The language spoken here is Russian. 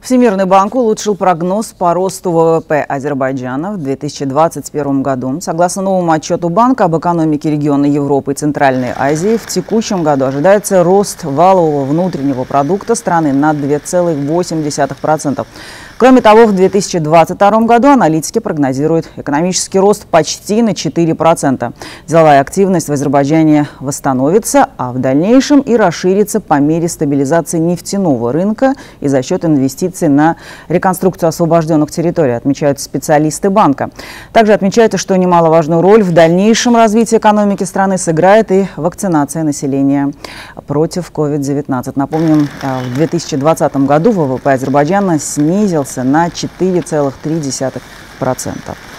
Всемирный банк улучшил прогноз по росту ВВП Азербайджана в 2021 году. Согласно новому отчету банка об экономике региона Европы и Центральной Азии, в текущем году ожидается рост валового внутреннего продукта страны на 2,8%. Кроме того, в 2022 году аналитики прогнозируют экономический рост почти на 4%. Деловая активность в Азербайджане восстановится, а в дальнейшем и расширится по мере стабилизации нефтяного рынка и за счет инвестиций на реконструкцию освобожденных территорий, отмечают специалисты банка. Также отмечается, что немаловажную роль в дальнейшем развитии экономики страны сыграет и вакцинация населения против COVID-19. Напомним, в 2020 году ВВП Азербайджана снизился на 4,3%.